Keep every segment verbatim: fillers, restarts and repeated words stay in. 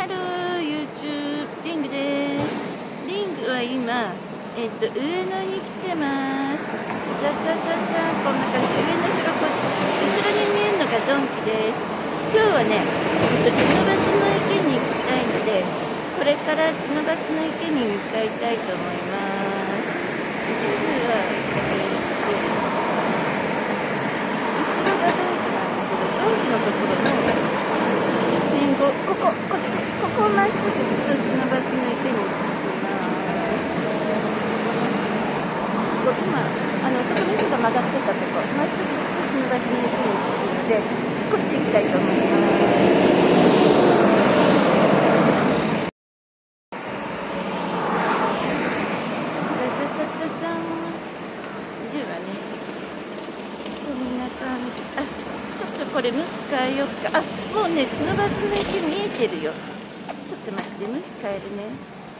ハロー YouTube リングです。リングは今、えっと、上野に来てます。じゃじゃじゃじゃん、こんな感じ。上野広小路。後ろに見えるのがドンキです。今日はね、えっと、不忍の池に行きたいので、これから不忍の池に向かいたいと思います。実は、えっと、後ろがドンキなんだけど、ドンキのところの信号、ここ、こっち、ここをまっすぐ行くと不忍の池に着きます。ここ今、あの、男の人が曲がってたとこ、まっすぐ行くと不忍の池に着くので、こっち行きたいと思います。これ向き変えよっか。あ、もうね、不忍の池見えてるよ。ちょっと待って、向き変えるね。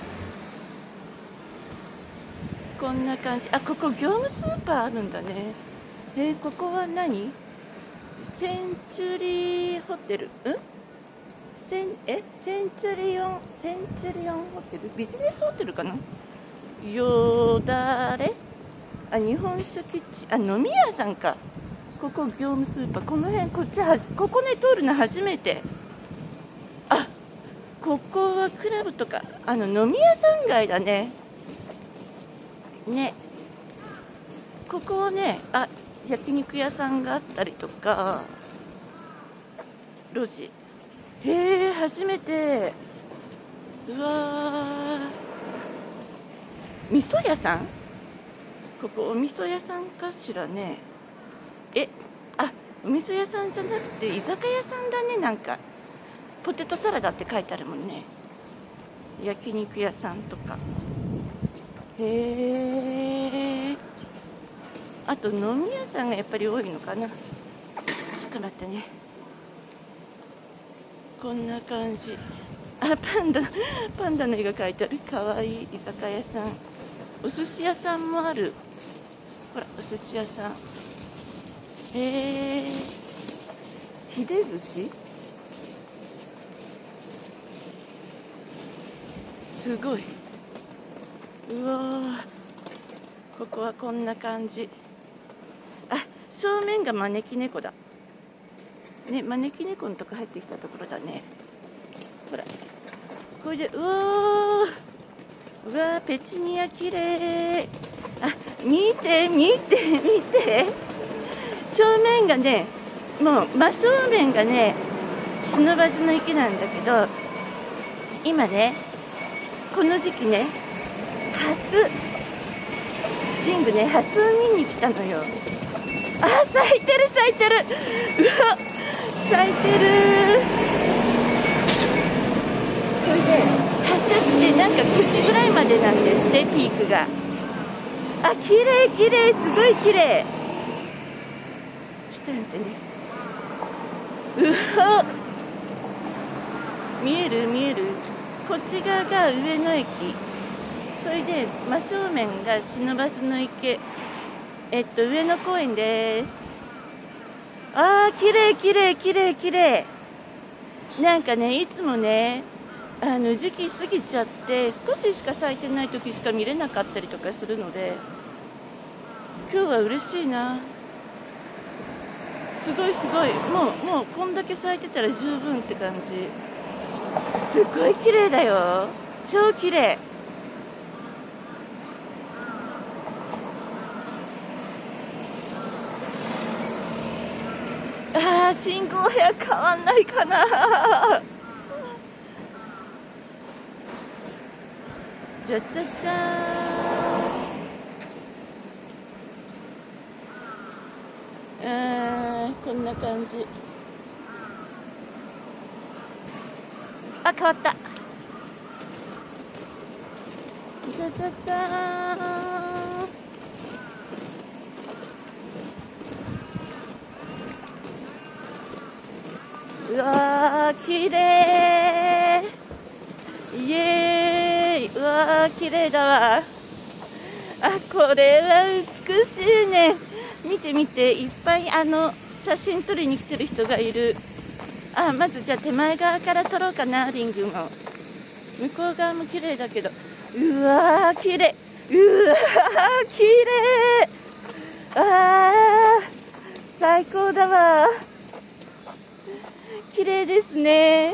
こんな感じ。あ、ここ業務スーパーあるんだね。えー、ここは何？センチュリーホテル。んセン、えセンチュリオン、センチュリオンホテル？ビジネスホテルかな？よだれ？あ、日本酒キッチン。あ、飲み屋さんか。ここ業務スーパー、この辺、こっちはじ、ここね、通るの初めて。あ、ここはクラブとか、あの、飲み屋さん街だね。ね。ここはね、あ、焼肉屋さんがあったりとか、路地。へえ、初めて。うわー。味噌屋さん？ここお味噌屋さんかしらね。え、あ、お味噌屋さんじゃなくて居酒屋さんだね。なんかポテトサラダって書いてあるもんね。焼肉屋さんとか。へえ。あと飲み屋さんがやっぱり多いのかな。ちょっと待ってね。こんな感じ。あ、パンダパンダの絵が描いてある。かわいい居酒屋さん。お寿司屋さんもある。ほら、お寿司屋さん。へえ、ひで寿司？すごい。うわー、ここはこんな感じ。あ、正面が招き猫だ。ね、招き猫のとこ入ってきたところだね。ほら、これで、うわー、うわー、ペチニアきれい。あ、見て、見て、見て。正面がね、もう真正面がね、不忍の池なんだけど、今ね、この時期ね、ハス、リングね、ハスを見に来たのよ。あ、咲いてる咲いてる。うわ、咲いてる。それで、ハスってなんかくじぐらいまでなんですね、ピークが。あ、綺麗綺麗、すごい綺麗。ちょっと待ってね。うわ、見える見える。こっち側が上野駅。それで真正面が不忍の池。えっと上野公園です。あー、綺麗綺麗綺麗綺麗。なんかね、いつもね、あの時期過ぎちゃって少ししか咲いてない時しか見れなかったりとかするので、今日は嬉しいな。すごいすごい。もうもうこんだけ咲いてたら十分って感じ。すっごい綺麗だよ。超綺麗。あー、信号部屋変わんないかな。じゃじゃじゃーん。あー、こんな感じ。あ、変わった。じゃじゃじゃーん。うわー、きれい。イエーイ。うわー、きれいだわ。あ、これは美しいね。見て見て、いっぱいあの写真撮りに来てる人がいる。 あ、まずじゃあ手前側から撮ろうかな、リングも。向こう側も綺麗だけど、うわー、綺麗。うわー、綺麗。あー、最高だわ。綺麗ですね。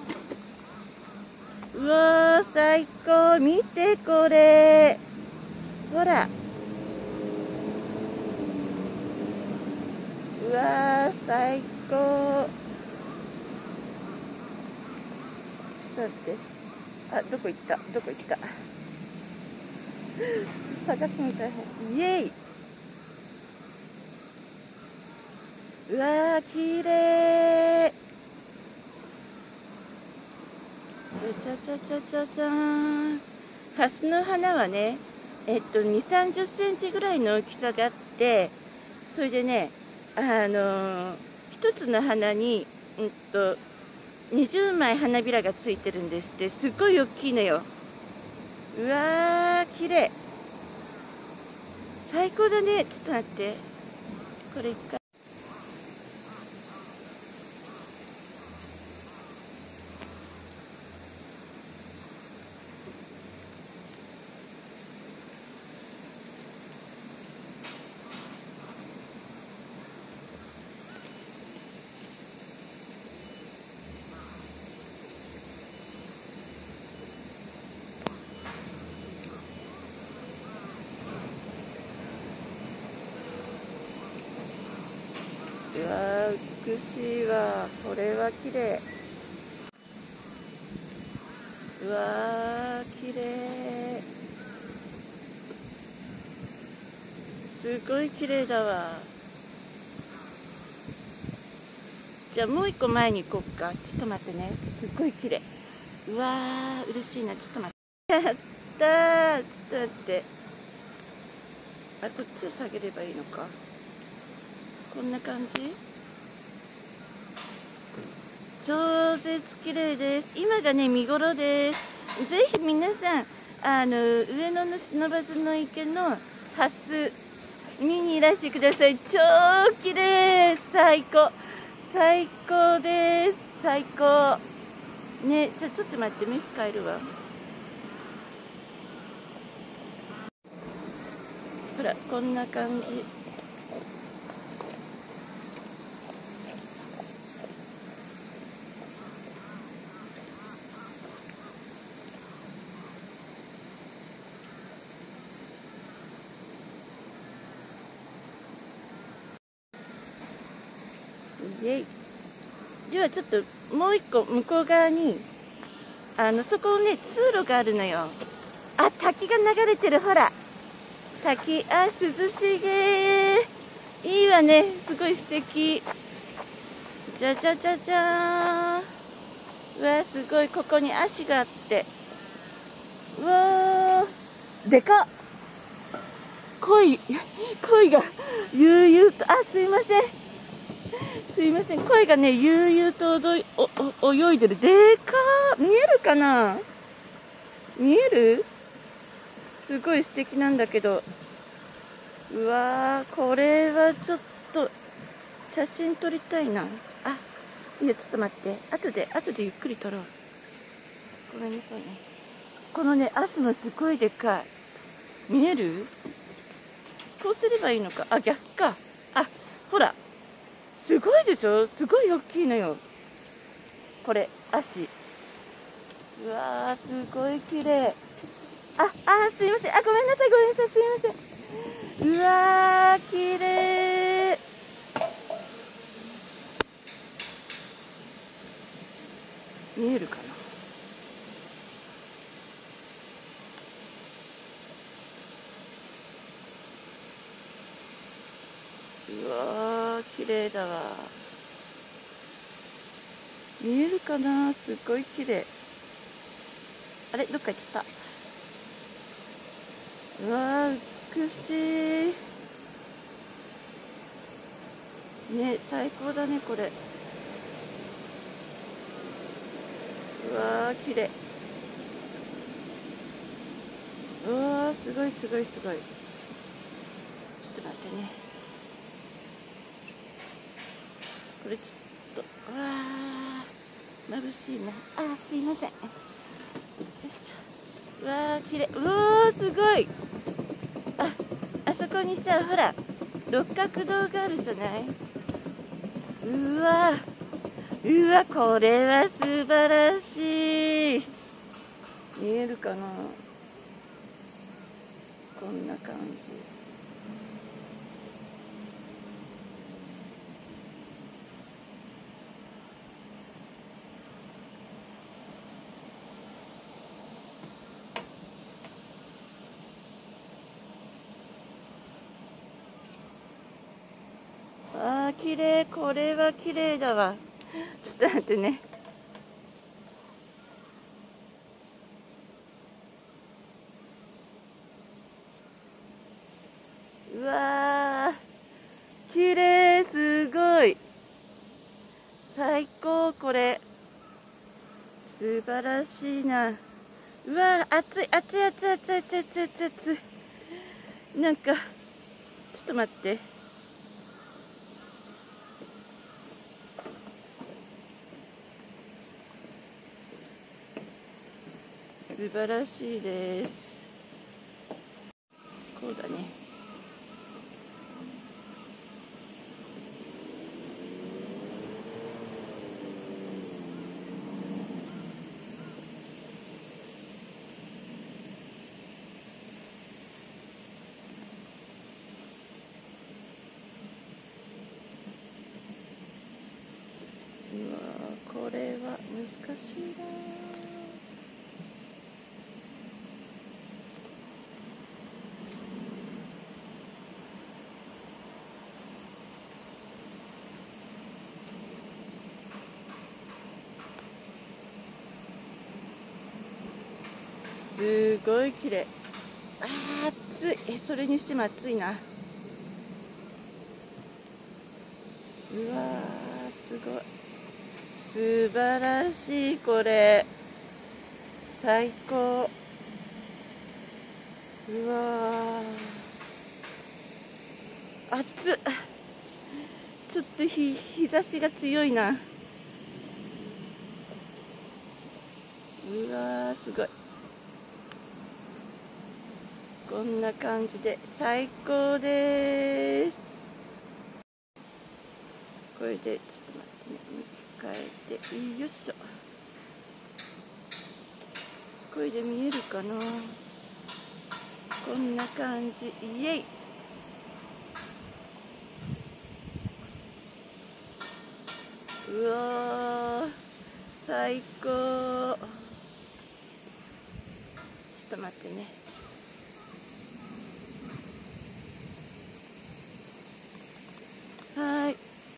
うわー、最高。見て、これ。ほら。うわー、最高。ちょっと待って。あ、どこ行ったどこ行った探すの大変。イエイ。うわー、綺麗。ちゃちゃちゃちゃちゃーん。ハスの花はね、えっと、に、さんじゅっセンチぐらいの大きさがあって、それでね、あのー、一つの花に、うんと、にじゅうまい花びらがついてるんですって。すっごい大きいのよ。うわー、綺麗。最高だね。ちょっと待って。これ一回。うわー、美しいわ。これは綺麗。うわー、綺麗。すごい綺麗だわ。じゃあもう一個前に行こうか。ちょっと待ってね。すっごい綺麗。うわー、嬉しいな。ちょっと待って。やったー。ちょっと待って。あ、こっちを下げればいいのか。こんな感じ。超絶綺麗です。今がね、見頃です。ぜひ皆さん、あの、上野の不忍池のハス、見にいらしてください。超綺麗。最高。最高です。最高。ね、じゃあちょっと待って、向き変えるわ。ほら、こんな感じ。イエイ。ではちょっともう一個向こう側に、あの、そこね、通路があるのよ。あ、滝が流れてる、ほら。滝、あ、涼しげ。いいわね、すごい素敵。じゃじゃじゃじゃーん。うわ、すごい、ここに足があって。うわー、でかっ。鯉、鯉が悠々と、あ、すいません。すいません、鯉がね、悠々と踊いおお泳いでる。でかー。見えるかな。見える。すごい素敵なんだけど。うわー、これはちょっと写真撮りたいな。あ、いや、ちょっと待って。後で、後でゆっくり撮ろう。ごめんなさいね。このね、足もすごいでかい。見える？こうすればいいのか。あ、逆か。あ、ほら。すごいでしょ？すごい大きいのよ。これ、足。うわー、すごい綺麗。あ、あ、すいません。あ、ごめんなさい、ごめんなさい、すいません。うわー、綺麗。見えるかな。うわー、綺麗だわ。見えるかな。すっごい綺麗。あれ、どっか行っちゃった。うわー、美しい。ね、最高だね、これ。うわー、綺麗。うわー、すごいすごいすごい。ちょっと待ってね。これちょっと、うわー。 眩しいな。あ、すいません。よいしょ。うわー、きれい。うおー、すごい。あ、あそこにさ、ほら、六角堂があるじゃない。うわー、うわ、これは素晴らしい。見えるかな。こんな感じ。あー、綺麗。これは綺麗だわ。ちょっと待ってね。うわー、綺麗。すごい。最高。これ素晴らしいな。うわー、熱い熱い熱い熱い熱い熱い熱い熱い。なんかちょっと待って。素晴らしいです。こうだね。うわー、これは難しいな。すごい綺麗。あー、暑い。え、それにしても暑いな。うわー、すごい。素晴らしい。これ最高。うわー、暑っ。ちょっと日日差しが強いな。うわー、すごい。こんな感じで最高です。これでちょっと待ってね、向き変えて、よいしょ。これで見えるかな。こんな感じ。イエイ。うわー、最高。ちょっと待ってね。はい。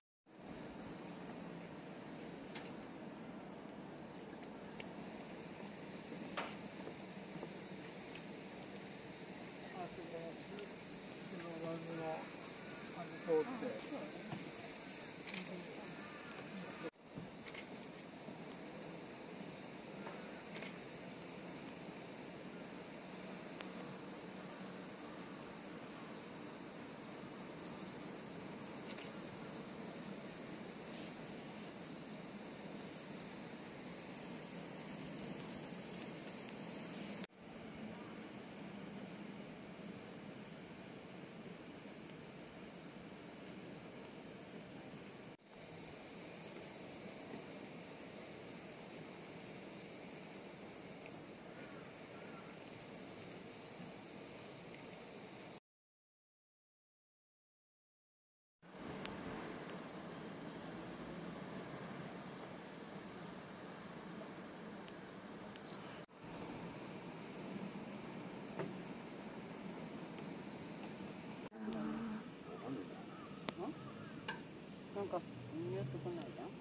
なんか見えてこないじゃん。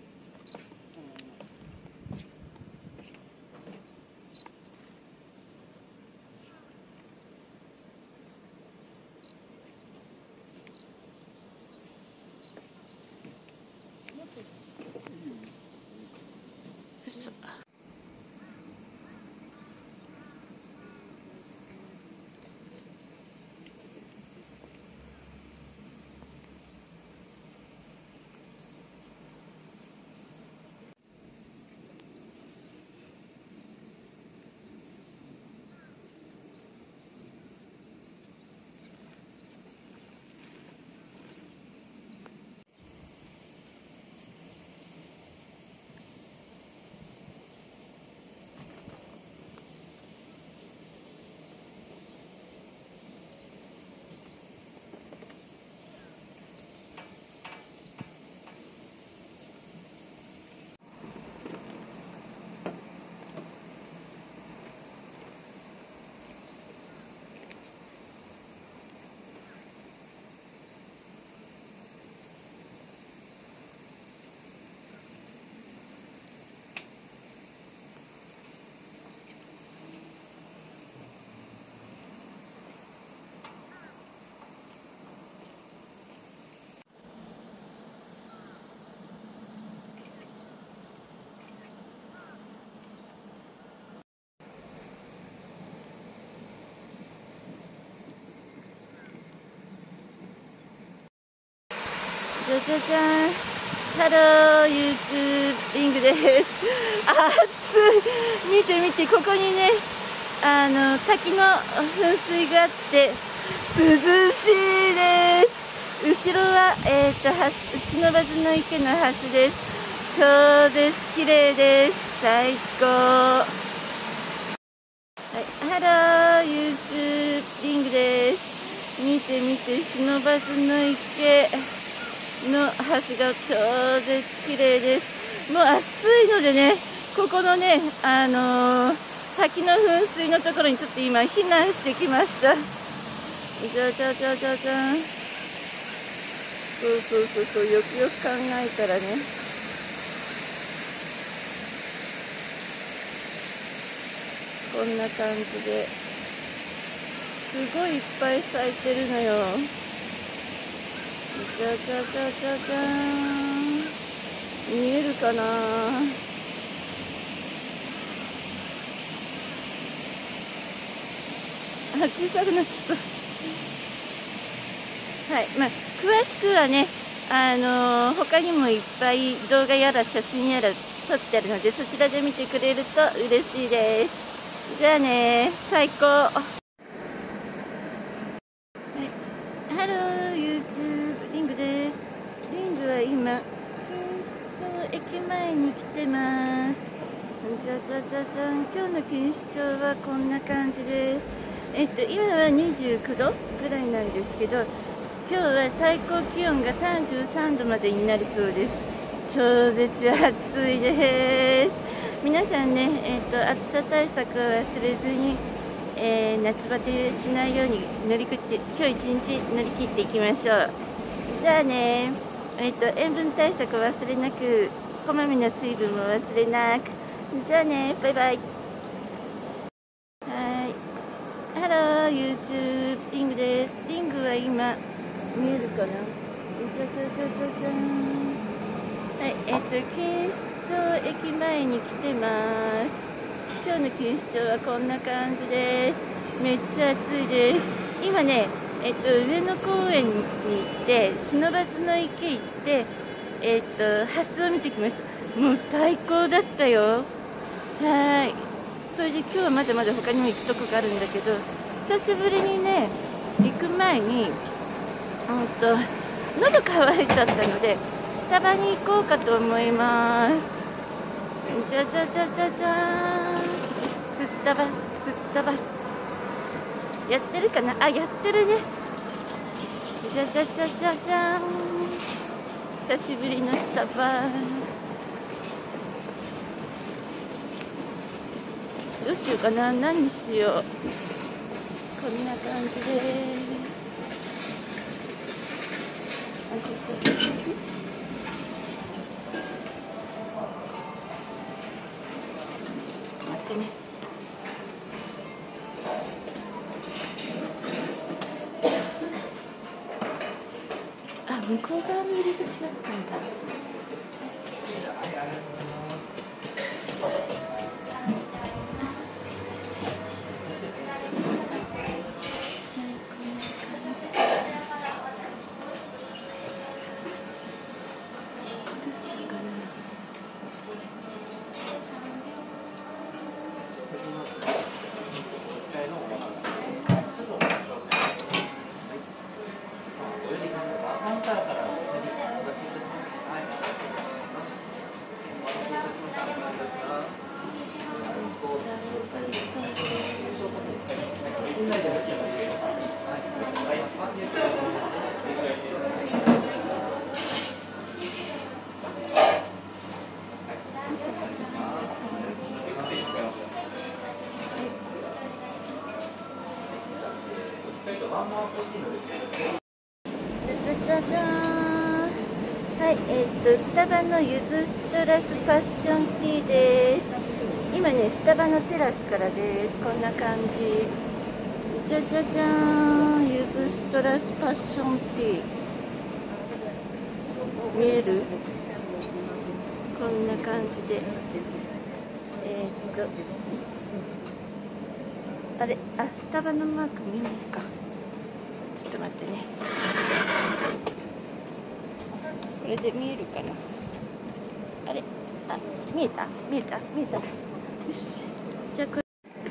よいしょ。 じゃじゃじゃん。ハロー YouTube リングです。暑い。見て見て、ここにね、あの滝の噴水があって涼しいです。後ろは、えー、と不忍の池の橋です。超絶綺麗です。最高。はい、ハロー YouTube リングです。見て見て、不忍の池の橋が超絶綺麗です。もう暑いのでね、ここのね、あのー、滝の噴水のところにちょっと今避難してきました。じゃじゃじゃじゃじゃん。そうそうそうそう、よくよく考えたらね、こんな感じですごいいっぱい咲いてるのよ。じゃじゃじゃじゃじゃーん。見えるかな。あ、小さくなっちゃった。はい、まあ、詳しくはね、あのー、他にもいっぱい動画やら写真やら撮ってあるので、そちらで見てくれると嬉しいです。じゃあね、最高。はい、ハロー YouTube リングです。リングは今錦糸町駅前に来てます。じゃじゃじゃじゃん。今日の錦糸町はこんな感じです。えっと今はにじゅうくどぐらいなんですけど、今日は最高気温がさんじゅうさんどまでになりそうです。超絶暑いです。皆さんね、えー、と暑さ対策を忘れずに、えー、夏バテしないように乗り切って今日一日乗り切っていきましょう。じゃあね、えー、と塩分対策忘れなく、こまめな水分も忘れなく。じゃあね、バイバイ。はい、ハロー YouTube リングです。リングは今見えるかな。じゃじゃじゃじゃじゃん。はい、えっ、ー、と錦糸町駅前に来てます。今日の錦糸町はこんな感じです。めっちゃ暑いです。今ね、えっ、ー、と上野公園に行って不忍の池行って、えっ、ー、と蓮を見てきました。もう最高だったよ。はい。それで今日はまだまだ他にも行くとこがあるんだけど、久しぶりにね行く前に、うんと喉乾いちゃったので。スタバに行こうかと思います。じゃじゃじゃじゃじゃーん。スタバ、スタバ。やってるかなあ、やってるね。じゃじゃじゃじゃじゃーん。久しぶりのスタバ。どうしようかな、何にしよう。こんな感じです。ね、あ、向こう側の入り口だったんだ。じゃじゃじゃーん。はい、えー、っとスタバのゆずストラスパッションティーです。今ね、スタバのテラスからです。こんな感じ。じゃじゃじゃーん。ゆずストラスパッションティー。見える？こんな感じで。えー、っと。あれ、あ、スタバのマーク見ないか。ちょっと待ってね。 これで見えるかな。あれ、あ、見えた見えた見えた。よし、じゃあこれ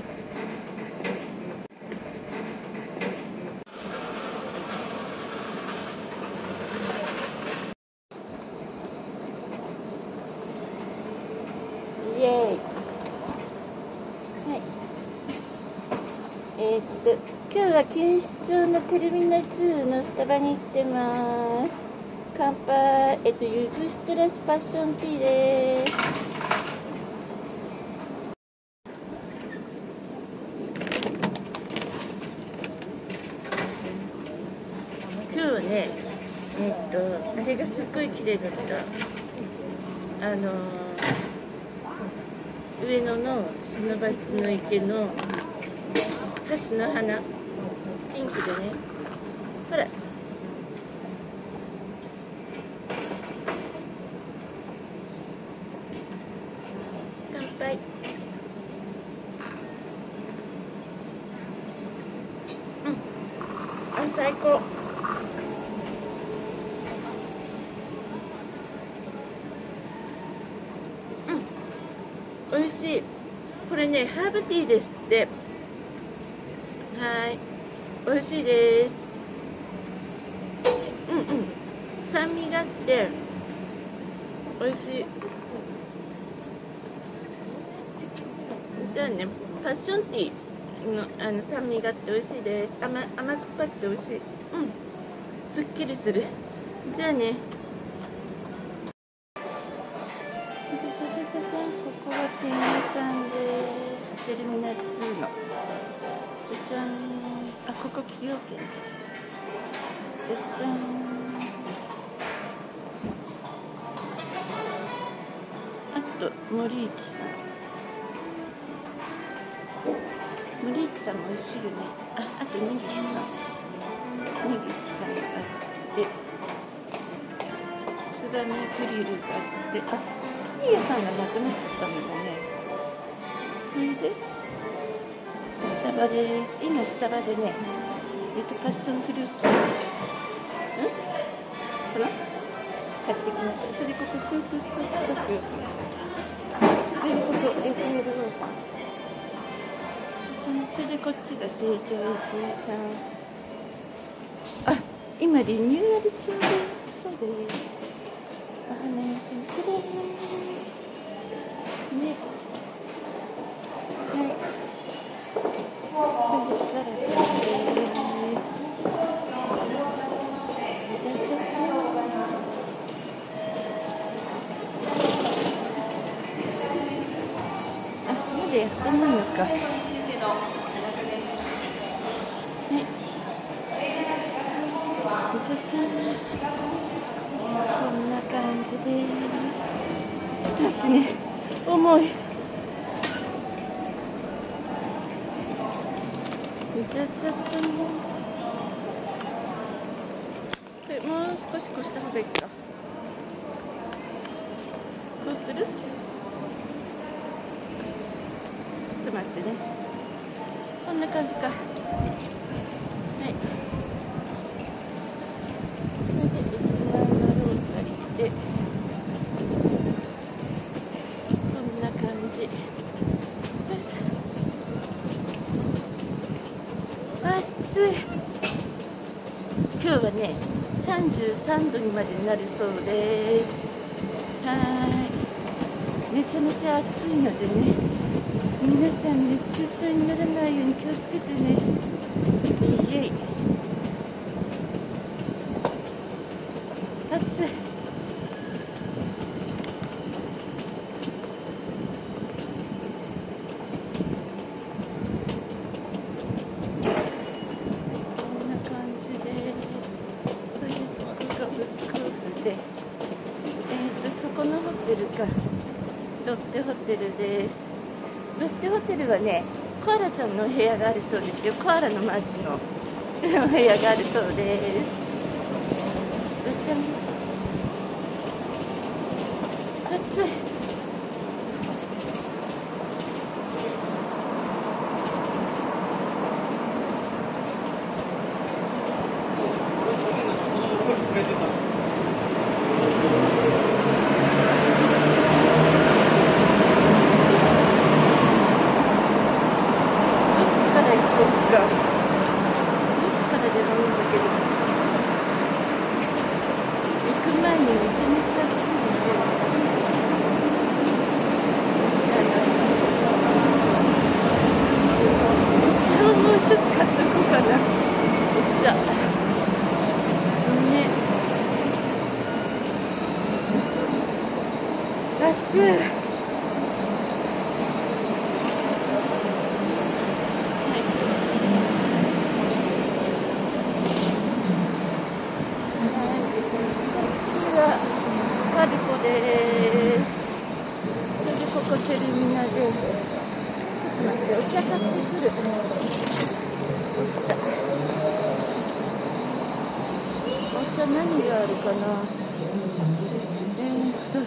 イエーイ。はい。えー、っと今日は錦糸町のテルミナルツーのスタバに行ってます。乾杯。えっとユズシトラスパッションティーです。今日はね、えっとあれがすっごい綺麗だった。あのー、上野の不忍の池の蓮の花、ピンクでね、ほら。乾杯。うん、あ、最高。うん、美味しい。これね、ハーブティーですって。はい、美味しいです。うんうん、酸味があって美味しい。じゃあね、パッションティーのあの酸味があって美味しいです。甘甘酸っぱくて美味しい。うん、すっきりする。じゃあね。じゃじゃじゃじゃじゃん、ここは店員さんです。テルミナルツーの。じゃじゃん。あ、ここ崎陽軒です。じゃじゃん。あと森市さん。森市さんも美味しいよね。あ、あと根岸さん。根岸さんがあって、ツバメグリルがあって、あ、パン屋さんがなくなっちゃったんだね。それでスタバです。今スタバでね、えっとパッションフルーツうんかな買ってきました。それここスープストックトップよさん。で、ここエフエルローさん。それでこっちが成城石井さん。あ、今リニューアル中でそうです。お花屋さんきれいね。はい。それでザラさんです。じゃじゃじゃあ、まだやってないのか。はい。じゃじゃん。こんな感じです。ちょっと待ってね。重い。じゃじゃじゃん。これもう少しこうした方がいいか。こうする？ちょっと待ってね。こんな感じか。はい。これで駅前のロータリーでこんな感じ。よいしょ。暑い。今日はね、さんじゅうさんどにまでなるそうです。はーい。めちゃめちゃ暑いのでね、皆さん熱中症にならないように気をつけてね。イエイ。暑い。こんな感じです。それでそこがブックオフで、えっとそこのホテルがロッテホテルです。ロッテホテルはね、コアラちゃんのお部屋があるそうですよ。コアラのマーチのお部屋があるそうです。じゃじゃん。暑い。 待って、お茶買ってくる。お茶。お茶何があるかな。えーっと、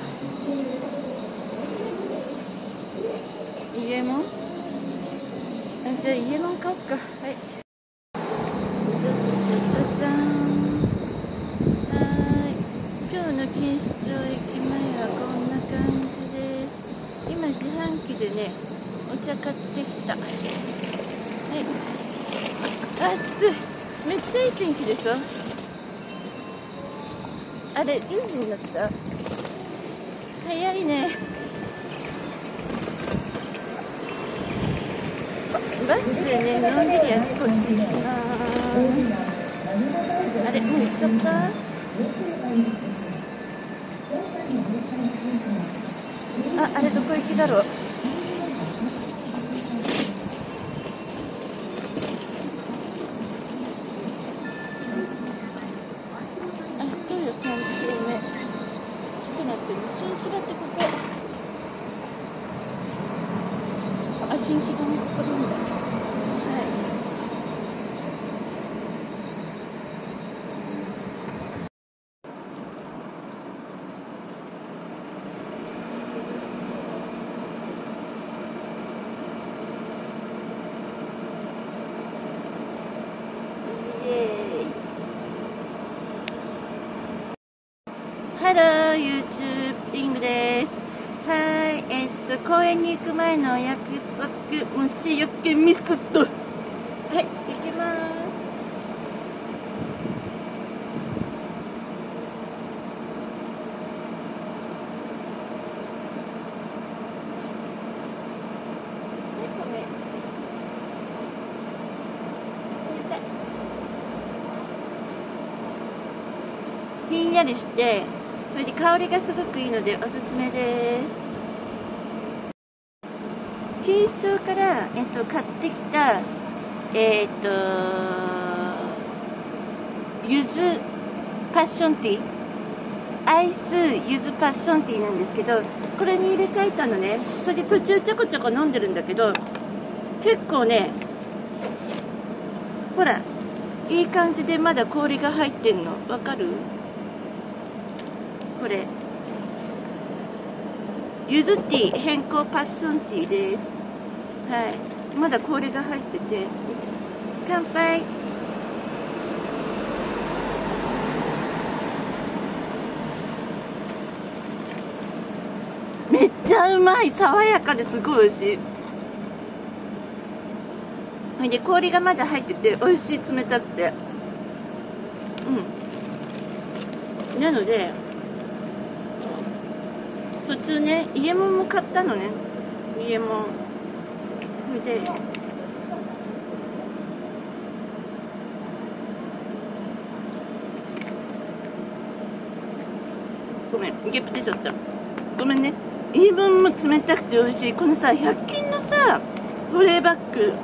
イエモン。あ、じゃあイエモン買おうか。はい。じゃじゃじゃじゃーん。はーい。今日の錦糸町駅前はこんな感じです。今自販機でね、お茶買ってきた。はい。暑い。めっちゃいい天気でしょ。あれ、じゅうじになった。早いね。バスでね、のんびりあちこち行きます。あれ、もう行っちゃった。あ、あれどこ行きだろう。あ、東洋三丁目。ちょっと待ってね、新木場ってここ。あ、新木場のここなんだ。はい。ハロー、YouTube リングです。はい、えっと、公園に行く前のお約束、虫よけミスト。はい、行きます。ごめん。冷たい。ひんやりして、それで香りがすごくいいのでおすすめです。錦糸町から、えっと、買ってきた、えっと、ゆずパッションティー、アイスゆずパッションティーなんですけど、これに入れ替えたのね。それで途中ちょこちょこ飲んでるんだけど、結構ね、ほら、いい感じでまだ氷が入ってんの。わかる？これ。ゆずティー変更パッションティーです。はい。まだ氷が入ってて。乾杯。めっちゃうまい。爽やかですごい美味しい。それで氷がまだ入ってて美味しい、冷たくて。うん。なので、途中ね、イエモンも買ったのね。イエモン。それで、ごめん、ゲップ出ちゃった。ごめんね。イエモンも冷たくて美味しい。このさ、ひゃく均のさ、保冷バッグ。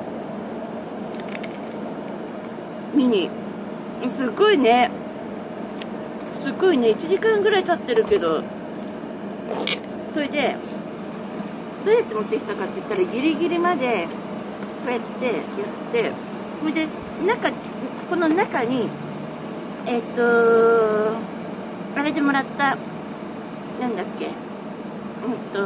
ミニ。すごいね。すごいね。いちじかんぐらい経ってるけど。それで、どうやって持ってきたかって言ったら、ギリギリまで、こうやってやって、それで、中、この中に、えっと、あれでもらった、なんだっけ、うんと、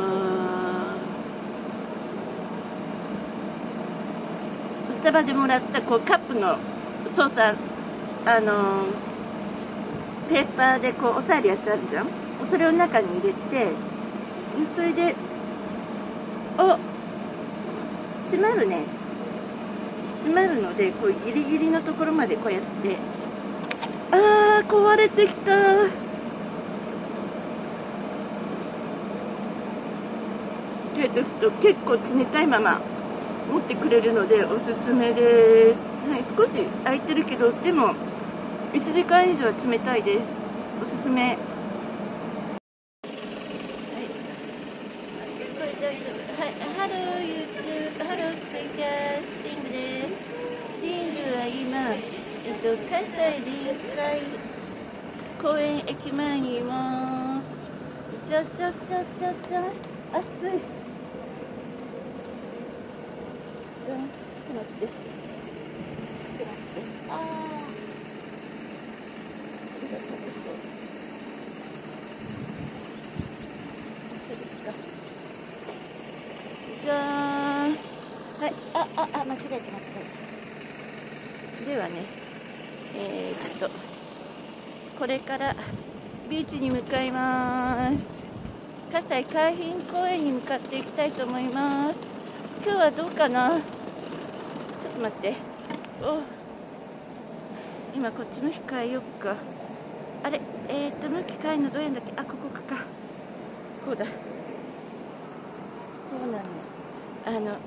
スタバでもらった、こう、カップの操作、あの、ペーパーでこう、押さえるやつあるじゃん？それを中に入れて、それで、お、閉まるね。閉まるので、こうギリギリのところまでこうやって、あー、壊れてきた。えっと、結構冷たいまま持ってくれるのでおすすめです。はい、少し空いてるけど、でもいちじかん以上は冷たいです。おすすめ。ハロー YouTube、ハローツイキャス、リングです。リングは今、えっと、葛西臨海公園駅前にいます。じゃじゃじゃじゃじゃ、暑い。 じゃん。ちょっと待って。ちょっと待って。ああ。これが食べそう。これですか。じゃーん。はい。あ、あ、あ、間違えて間違えた。ではね、えー、っと、これからビーチに向かいます。葛西海浜公園に向かっていきたいと思います。今日はどうかな。ちょっと待って。お、今こっち向き変えよっか。あれ、えー、っと向き変えるのどうやんだっけ。あ、ここかか。こうだ。そうなの。あの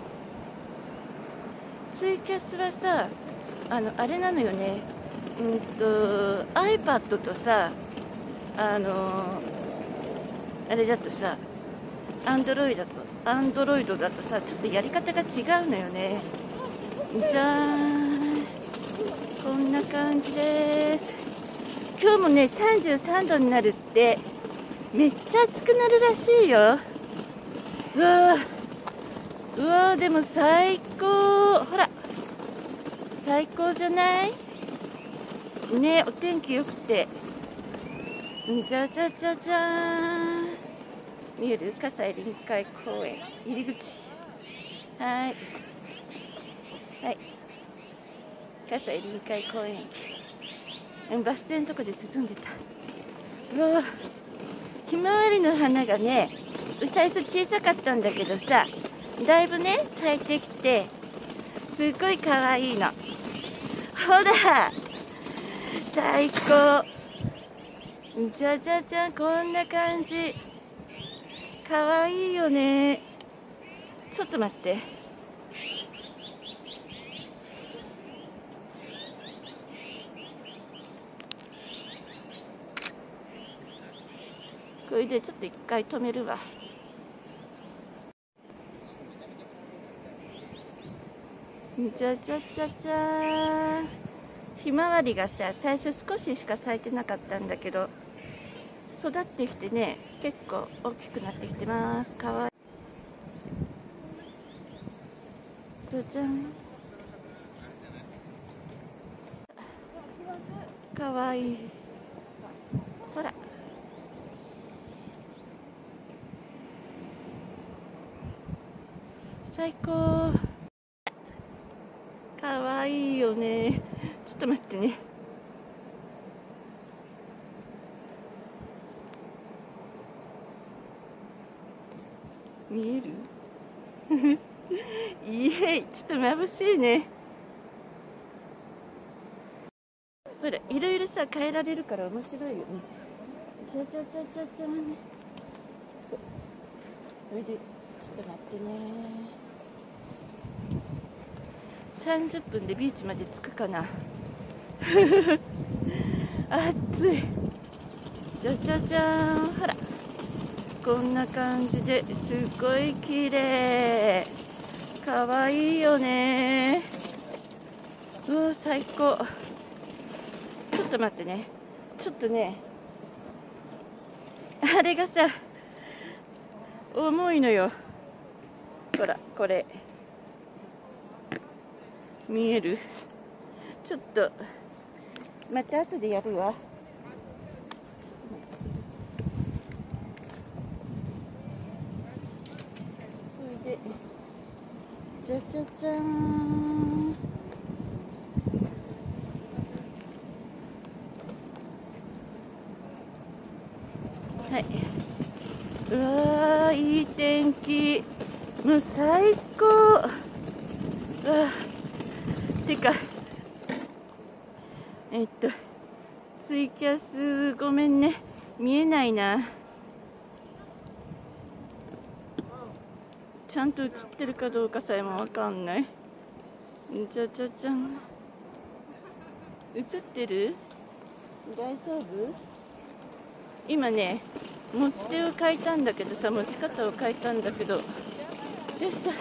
ツイキャスはさ、あのあれなのよね。うんと iPad とさ、あのあれだとさ、Android だと Android だとさ、ちょっとやり方が違うのよね。じゃーん、こんな感じです。今日もねさんじゅうさんどになるって。めっちゃ暑くなるらしいよ。うわーうわー、でも最高。ほら最高じゃないね。お天気よくて、じゃじゃじゃじゃーん、見える？葛西臨海公園入り口。はいはい、葛西臨海公園、バス停のとこで進んでた。うわ、ひまわりの花がね、最初小さかったんだけどさ、だいぶね咲いてきて、すっごいかわいいの。ほら最高。じゃじゃじゃん、こんな感じ。かわいいよね。ちょっと待って。これでちょっと一回止めるわ。じゃじゃじゃじゃーん。ひまわりがさ、最初少ししか咲いてなかったんだけど、育ってきてね、結構大きくなってきてます。かわいい。じゃじゃん。かわいい。ほら。最高。かわいいよね。ちょっと待ってね。見える？いえ、ちょっと眩しいね。ほら、いろいろさ変えられるから面白いよね。じゃじゃじゃじゃじゃん。そう、それでちょっと待ってね。さんじゅっぷんでビーチまで着くかな。暑い。じゃじゃじゃーん。ほら、こんな感じですっごい綺麗。かわいいよね。うわ、最高。ちょっと待ってね。ちょっとね、あれがさ重いのよ。ほら、これ見える？ちょっとまた後でやるわ。それでじゃじゃじゃーん。はい、うわー、いい天気。もう最高。うわー、てかえっとツイキャスごめんね、見えないな。ちゃんと映ってるかどうかさえもわかんない。じゃじゃじゃん。映ってる？大丈夫？今ね、持ち手を変えたんだけどさ、持ち方を変えたんだけど、よっしゃ、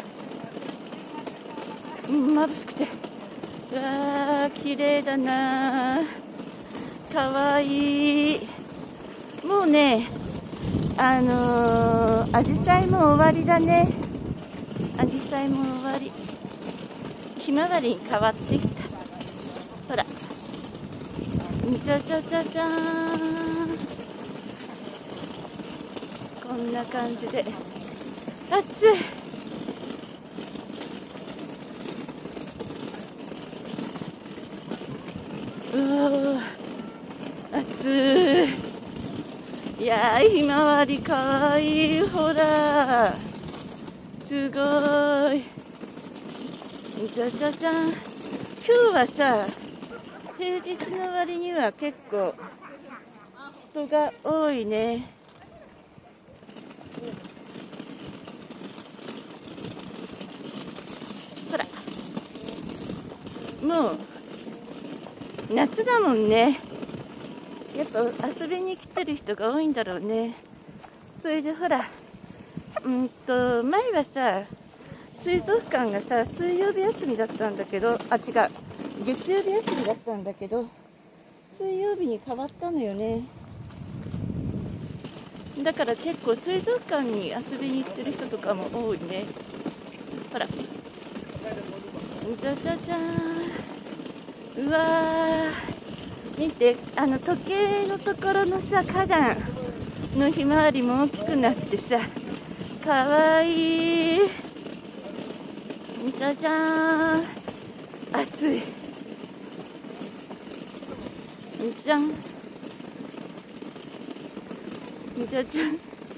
うん、眩しくて、うわー、綺麗だなー、かわいい。もうね、あのー、アジサイも終わりだね。アジサイも終わり。 ひまわりに変わってきた。ほら、じゃじゃじゃじゃーん、こんな感じで暑い。うわー暑い。いやー、ひまわりかわいい。ほらすごい。じゃじゃじゃん。今日はさ、平日の割には結構人が多いね。ほら、もう夏だもんね。やっぱ遊びに来てる人が多いんだろうね。それでほら、うんと前はさ、水族館がさ、水曜日休みだったんだけど、あ、違う、月曜日休みだったんだけど、水曜日に変わったのよね。だから結構水族館に遊びに来てる人とかも多いね。ほら、じゃじゃじゃーん。うわー、見て、あの時計のところのさ、花壇のひまわりも大きくなってさ、かわいい。じゃじゃーん、暑い。じゃん、じゃじゃん、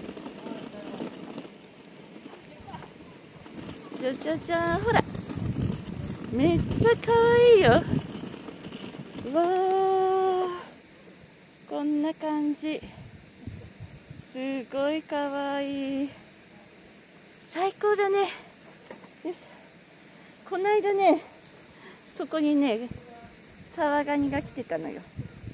じゃじゃじゃーん。ほら、めっちゃかわいいよ。わー、こんな感じ。すごいかわいい。最高だね。よし、この間ね、そこにね、サワガニが来てたのよ。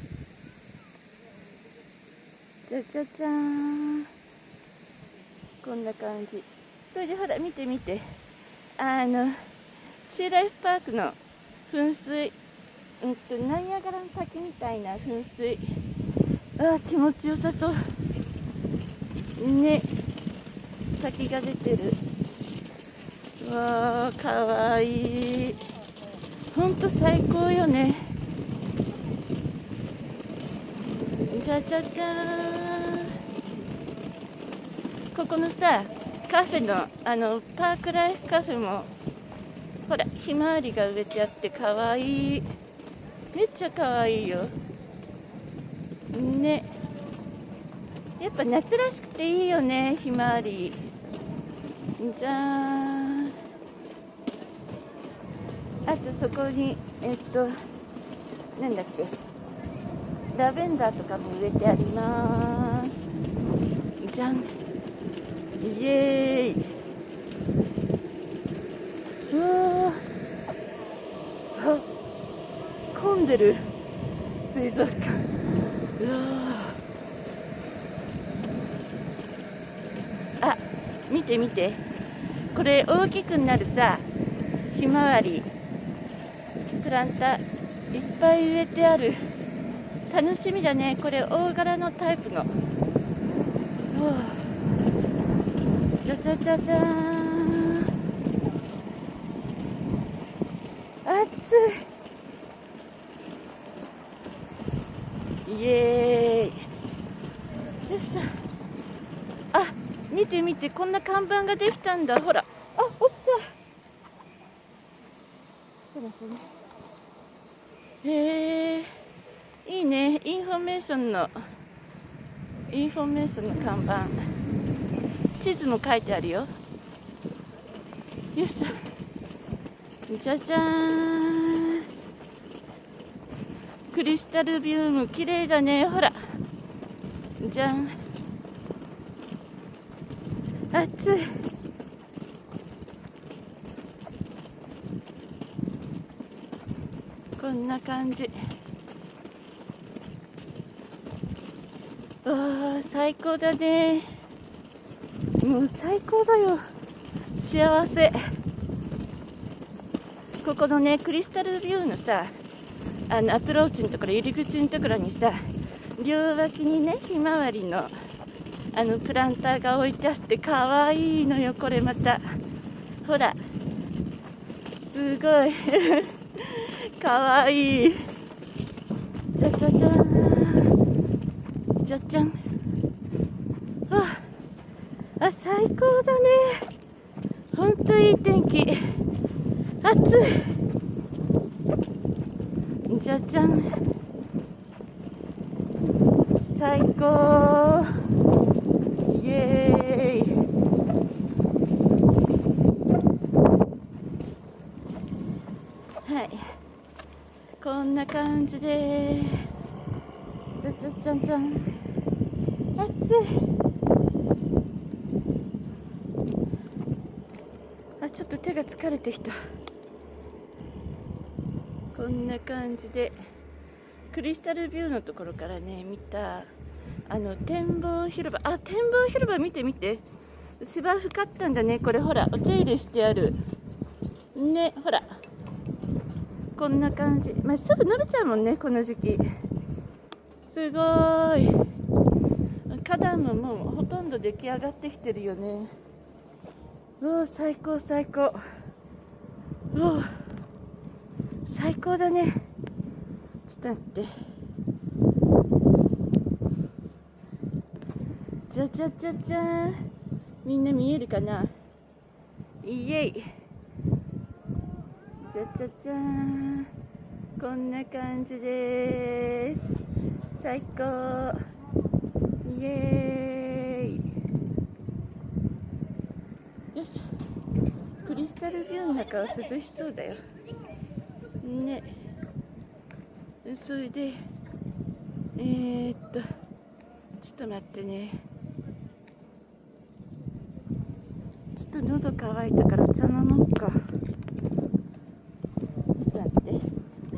じゃじゃじゃーん、こんな感じ。それでほら、見て見て、あのシーライフパークの噴水、うんとナイアガラの滝みたいな噴水。ああ、気持ちよさそうね。滝が出てる。わあ、かわいい。ほんと最高よね。じゃじゃじゃーん。ここのさ、カフェのあのパークライフカフェもほら、ひまわりが植えてあってかわいい。めっちゃかわいいよね。やっぱ夏らしくていいよね、ひまわり。じゃーん。あとそこにえっとなんだっけ、ラベンダーとかも植えてあります。じゃん、イエーイ。うわー、あ、混んでる水族館。うわー、あ、見て見て、これ大きくなるさ、ひまわりプランターいっぱい植えてある。楽しみだね。これ大柄のタイプの。じゃじゃじゃじゃーん、暑い。イエーイ。よいしょ。あ、見て見て、こんな看板ができたんだ。ほら、あ、落ちた。ちょっと待ってね。へえ、いいね。インフォメーションのインフォメーションの看板、地図も書いてあるよ。よいしょ。じゃじゃーん。クリスタルビューム綺麗だね。ほら、じゃん。暑い。こんな感じ。わあ、最高だね。もう最高だよ。幸せ。ここのね、クリスタルビューのさ、あのアプローチのところ、入り口のところにさ、両脇にね、ひまわりのあのプランターが置いてあって、かわいいのよ、これまた。ほら、 すごいかわいい。じゃじゃじゃんじゃじゃん。ああ、最高だね。ほんといい天気。暑い。じゃじゃん。最高。イエーイ。はい。こんな感じです。じゃじゃじゃんじゃん。暑い。あ、ちょっと手が疲れてきた。こんな感じでクリスタルビューのところからね見たあの展望広場、あ、展望広場見て見て、芝生かったんだね。これほらお手入れしてあるね。ほらこんな感じ、まあ、すぐ伸びちゃうもんねこの時期。すごーい。花壇ももうほとんど出来上がってきてるよね。おー、最高最高。おー、最高だね。ちょっと待って。じゃじゃじゃじゃーん。みんな見えるかな。イエイ。じゃじゃじゃーん。こんな感じです。最高。イエーイ。よし。クリスタルビューの中は涼しそうだよね。それでえー、っとちょっと待ってね。ちょっと喉乾いたからお茶飲もうか。ちょっと待って。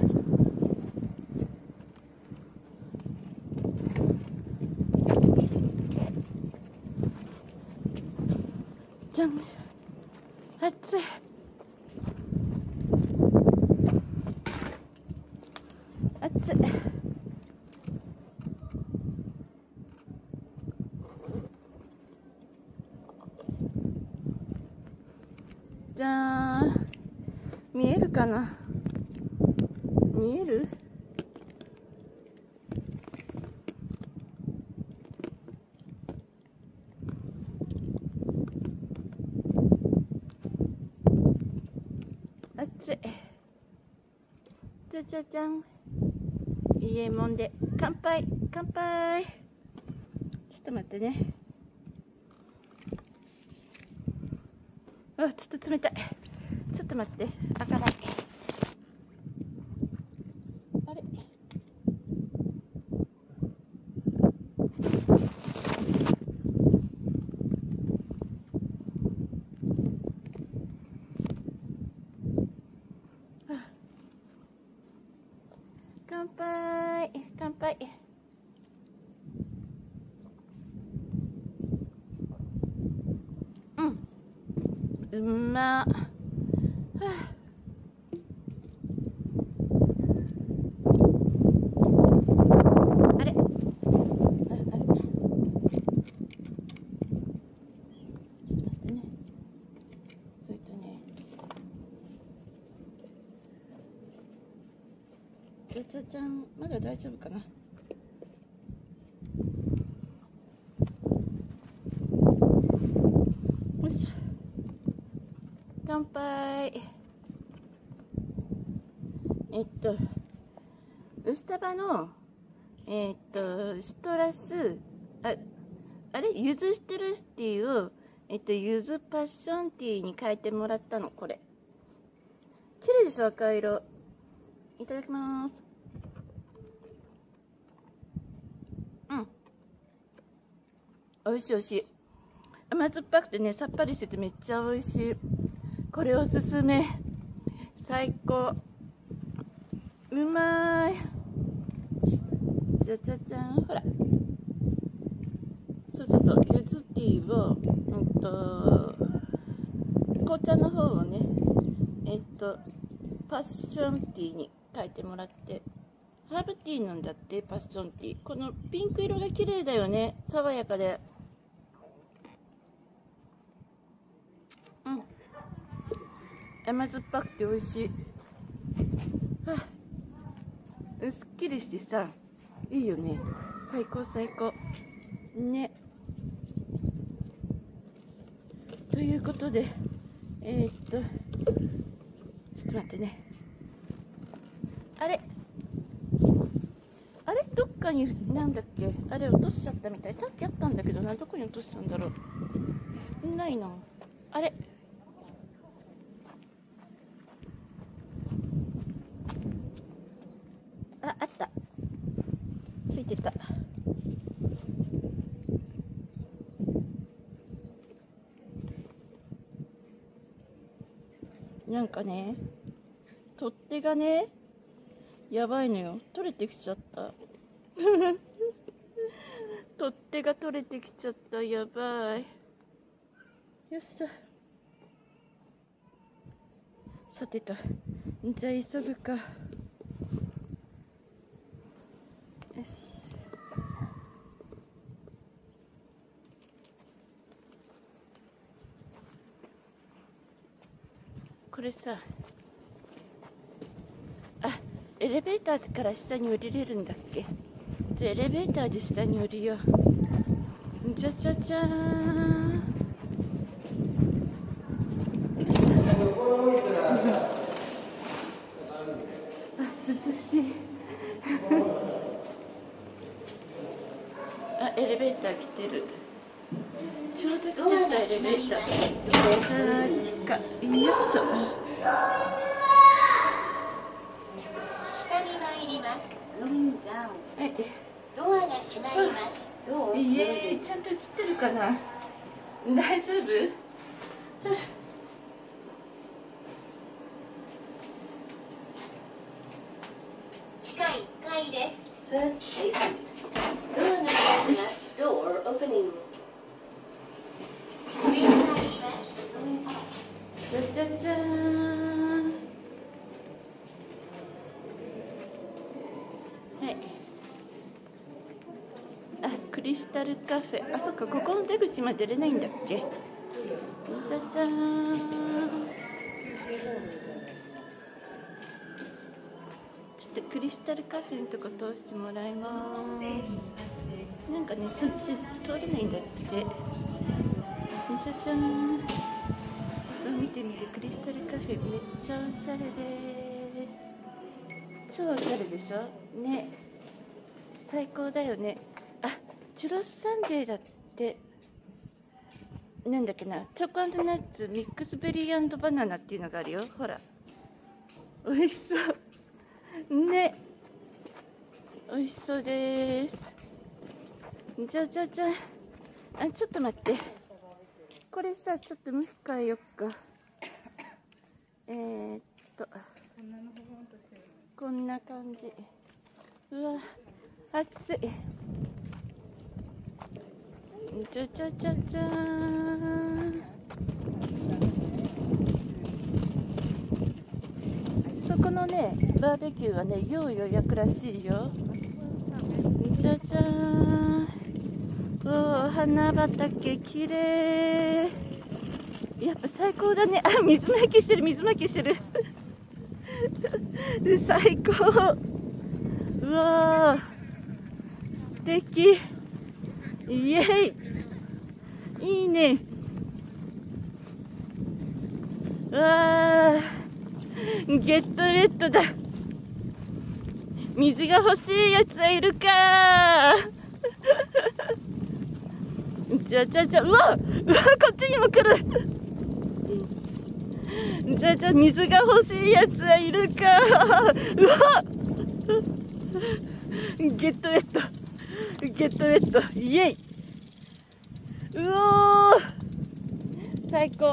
じゃん。暑い。暑い。じゃーん。見えるかな。見える？暑い。じゃじゃじゃん。いいえもんで乾杯乾杯。ちょっと待ってね。あ、ちょっと冷たい。ちょっと待って、開かない。あれ、乾杯乾杯。うん、うまっ。はあ、あれあ、あれ、ちょっと待ってね。それとね、じゃじゃじゃん。まだ大丈夫かな。よいしょ。乾杯。えっとウスタバのえっとシトラス、ああれゆずシトラスティーをえっとゆずパッションティーに変えてもらったの。これ綺麗でしょ、赤色。いただきます。うん、美味しい美味しい。甘酸っぱくてね、さっぱりしててめっちゃ美味しい。これおすすめ。最高。うまーい。じゃじゃじゃん。ほら、そうそうそう、ゆずティーをうんと紅茶の方をね、えっとパッションティーに変えてもらって、ハーブティーなんだって。パッションティー、このピンク色が綺麗だよね。爽やかで。うん、 甘酸っぱくて美味しい。はあ、すっきりしてさ、いいよね。最高最高ね。ということで、えー、っとちょっと待ってね。あれあれどっかに、なんだっけ、あれ落としちゃったみたい。さっきあったんだけどな、どこに落としたんだろう。ないな。あれあ、あった。ついてた。なんかね、取っ手がね、やばいのよ。取れてきちゃった。取っ手が取れてきちゃった。やばい。よっしゃ。さてと、じゃあ急ぐか。よし。これさ、あ、エレベーターから下に降りれるんだっけ。じゃあエレベーターで下に降りよう。じゃじゃじゃーん。あ、涼しい。あ、エレベーター来てる。ちょうど来てたエレベーター。あー、地下。よいしょ。 下に参ります。 はい。 ドアが閉まります。 いえー、ちゃんと映ってるかな。大丈夫？ 地下いっかいです。ドアが開きます。Door opening。上に入ります。 じゃじゃじゃーん。はい。あ、クリスタルカフェ。あ、そっか、ここの出口まで出れないんだっけ。じゃじゃーん。ちょっとクリスタルカフェのとこ通してもらいます。なんかね、そっち通れないんだって。じゃじゃーん。見てみて、クリスタルカフェめっちゃおしゃれです。超おしゃれでしょね。最高だよね。あ、チュロスサンデーだって。なんだっけな、チョコ&ナッツミックスベリー&バナナっていうのがあるよ。ほら、おいしそうね。おいしそうです。じゃじゃじゃ。あ、ちょっと待って、これさ、ちょっと向き変えよっか。えー、っとこんな感じ。うわ、暑い。じゃじゃじゃじゃーん。そこのね、バーベキューはね、要予約らしいよ。じゃじゃーん。おお、花畑きれい。やっぱ最高だね。あ、水まきしてる、水まきしてる。最高。うわー、素敵。イエイ、いいね。うわー、ゲットレッドだ。水が欲しいやつはいるかー。じゃじゃじゃ、うわうわ、こっちにも来る。じゃじゃ、水が欲しいやつはいるかー。うわゲットレッド、ゲットレッド、イエイ。うおー、最高。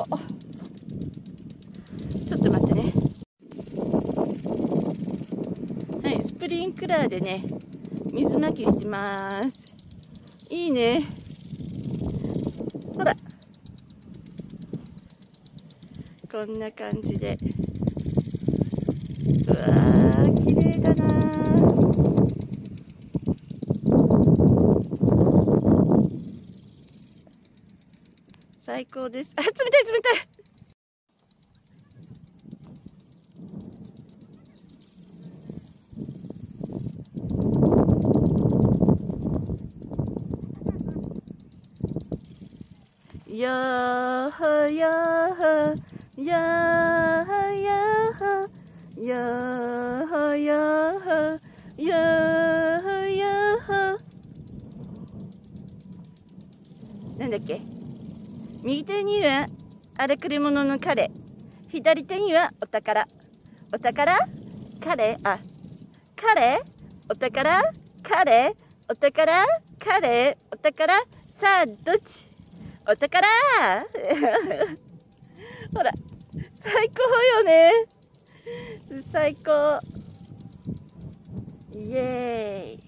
ちょっと待ってね。はい、スプリンクラーでね、水まきしてます。いいね。ほら、こんな感じで。うわー、綺麗だなー。最高です。あ、冷たい冷たい。 やーはやーはやーはやーはやーはやーはやーはやーは。なんだっけ。右手には荒くれ者の彼、左手にはお宝。お宝彼あ彼お宝彼お宝彼お宝。さあどっちお宝ほら最高よね。最高。イエーイ。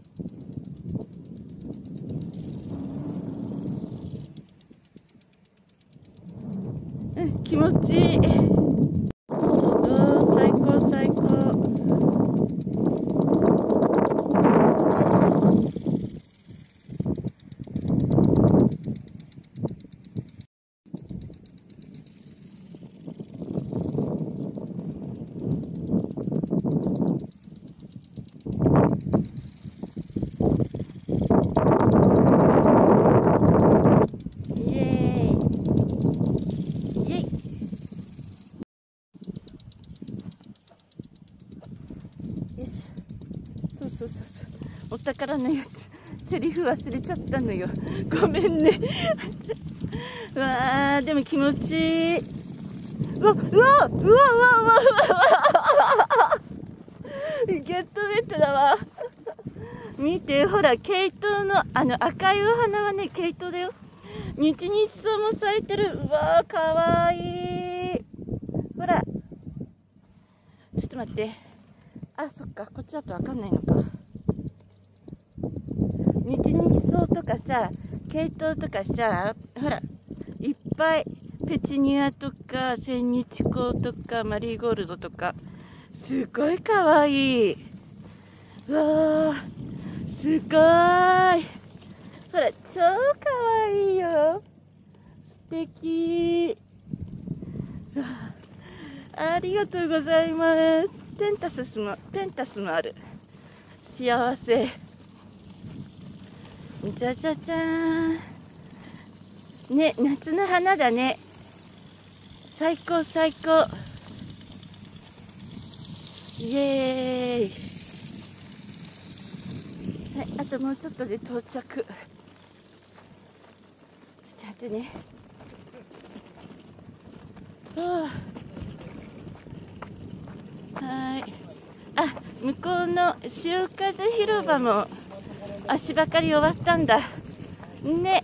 うん、気持ちいい。おー、最高最高。そうそうそうそう、お宝のやつセリフ忘れちゃったのよ、ごめんねうわーでも気持ちいい。うわうわうわうわうわうわゲットベッドだわ見てほら、ケイトウのあの赤いお花はね、ケイトウだよ。ニチニチソウも咲いてる。うわーかわいい。ほらちょっと待って、あ、そっか、こっちだとわかんないのか。ニチニチソウとかさ、ケイトウとかさ、ほら、いっぱい、ペチュニアとか、千日紅とか、マリーゴールドとか、すごいかわいい。うわー、すごーい。ほら、超かわいいよ。素敵。ありがとうございます。ペンタスも、ペンタスもある。幸せ。じゃじゃじゃーん。ね、夏の花だね。最高最高。イエーイ。はい、あともうちょっとで到着。ちょっと待ってね。はあ、はい。あ、向こうの潮風広場も足ばかり終わったんだ。ね。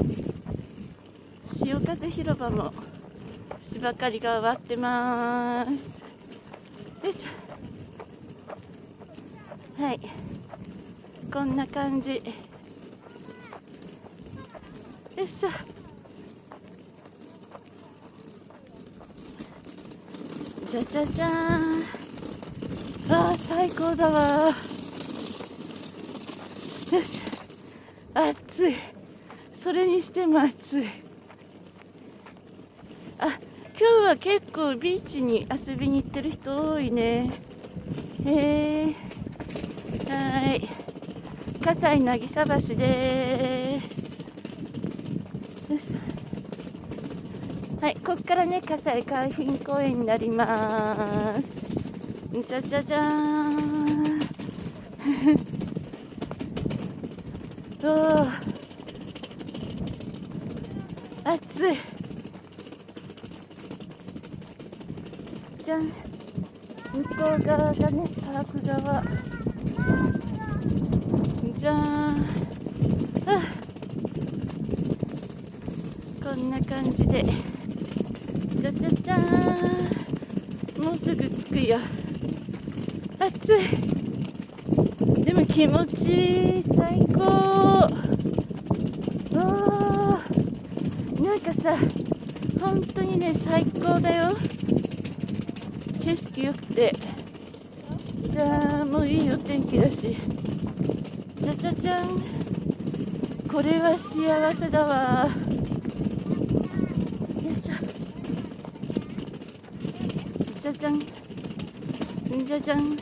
潮風広場も足ばかりが終わってまーす。よいしょ。はい。こんな感じ。よいしょ。じゃじゃじゃーん。あー、最高だわー。よし。暑い。それにしても暑い。あ、今日は結構ビーチに遊びに行ってる人多いね。へえ。はい。葛西渚橋でーす。よし。はい、ここからね、葛西海浜公園になりまーす。じゃじゃじゃーん。おー、暑い。じゃん。向こう側がね、パーク側。じゃーん。あ、こんな感じで。じゃじゃじゃーん。もうすぐ着くよ。暑い。でも気持ちいい。最高。おー、なんかさ、本当にね、最高だよ。景色良くて。じゃあ、もういいお天気だし。じゃじゃじゃん。これは幸せだわ。よいしょ。じゃじゃん。じゃじゃん。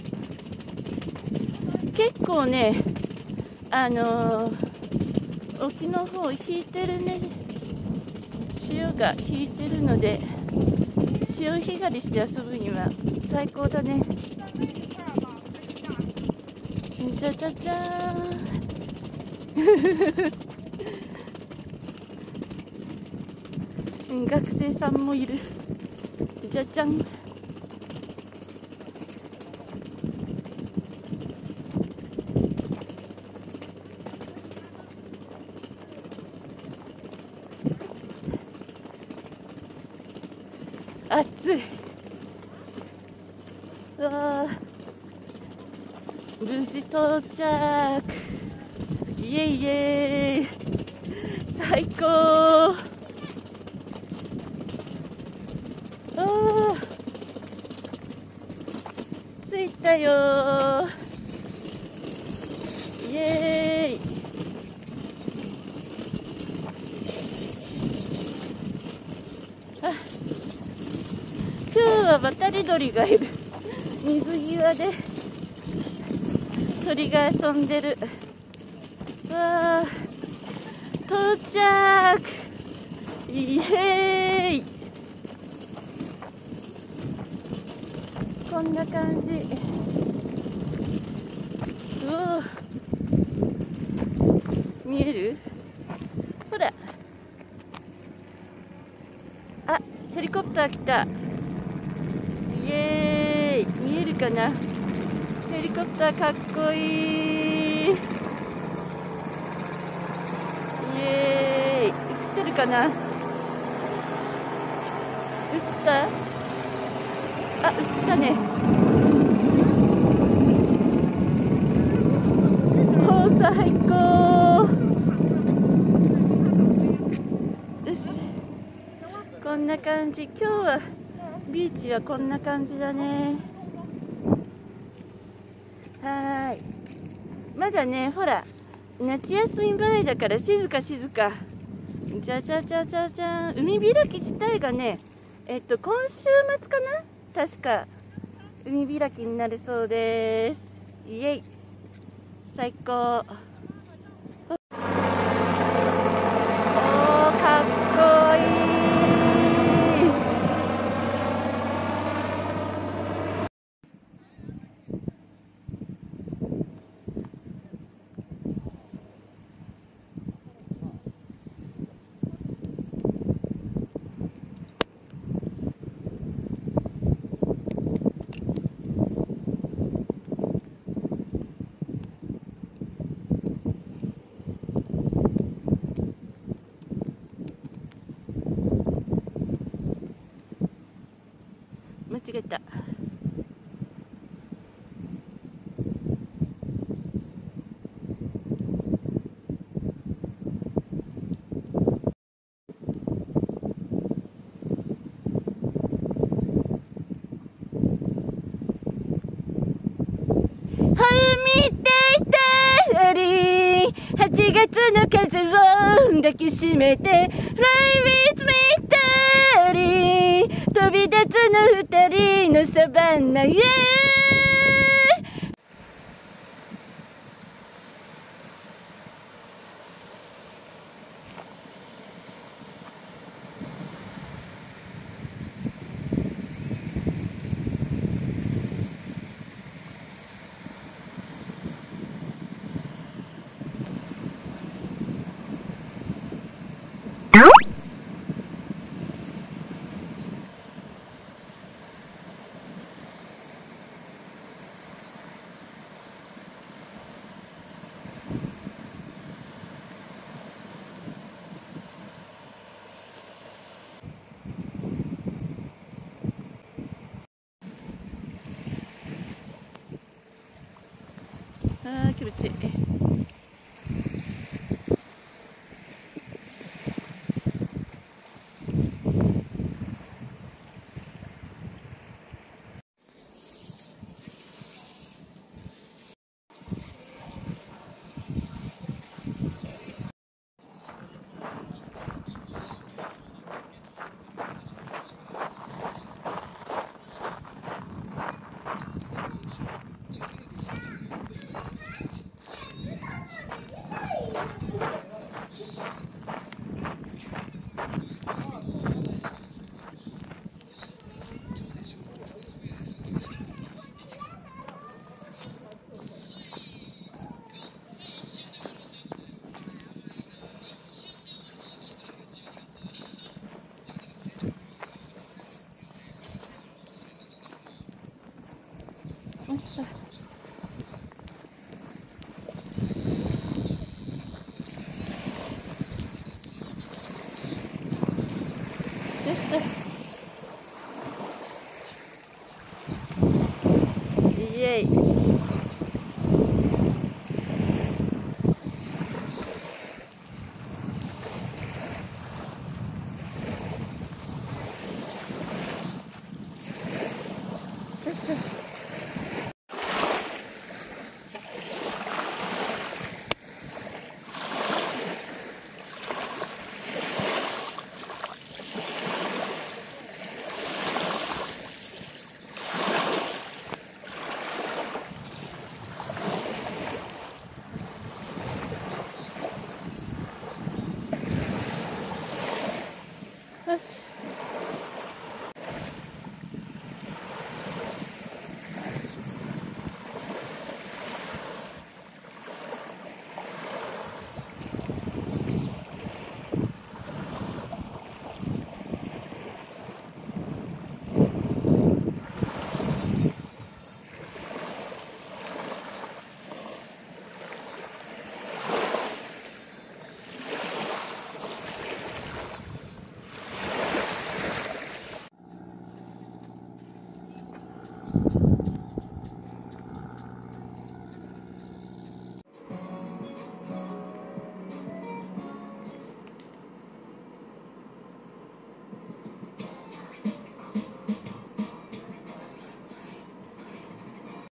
結構ね、あのー、沖の方引いてるね。 潮が引いてるので、潮干狩りして遊ぶには最高だね。じゃじゃじゃーん学生さんもいる。じゃじゃん。暑い。うわー、無事到着。イエイイエーイ、最高。あー、着いたよー。イエーイ。あ、今日は渡り鳥がいる。水際で鳥が遊んでる。わー、到着。イエーイ。こんな感じ。うお、見える？ほら、あ、ヘリコプター来た。イエーイ。見えるかな？ヘリコプターかっこいい。イエーイ。映ってるかな？映った？あ、映ったね。おー、最高。よし、こんな感じ。今日はビーチはこんな感じだね。はーい。まだね、ほら、夏休み前だから静か静か。じゃじゃじゃじゃじゃん。海開き自体がね、えっと、今週末かな？確か、海開きになるそうです。イエイ。最高。おー、かっこいい。間違えた。見ていたり、はちがつの風を抱きしめて Fly with me たり、飛び立つの二人のサバンナへ。あー、気持ちいい。 よっしゃ。よっしゃ。イエイ。よっしゃ。よし。you